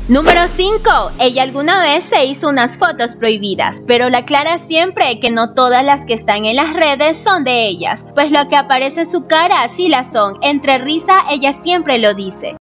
Número 5. Ella alguna vez se hizo unas fotos prohibidas, pero le aclara siempre que no todas las que están en las redes son de ellas, pues lo que aparece en su cara sí las son. Entre risa ella siempre lo dice.